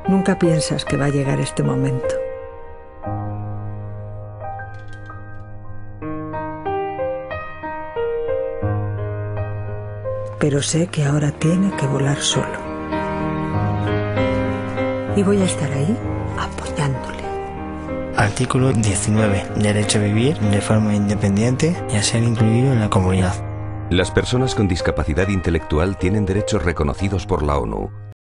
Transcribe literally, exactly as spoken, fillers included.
Nunca piensas que va a llegar este momento. Pero sé que ahora tiene que volar solo. Y voy a estar ahí apoyándole. Artículo diecinueve. Derecho a vivir de forma independiente y a ser incluido en la comunidad. Las personas con discapacidad intelectual tienen derechos reconocidos por la ONU.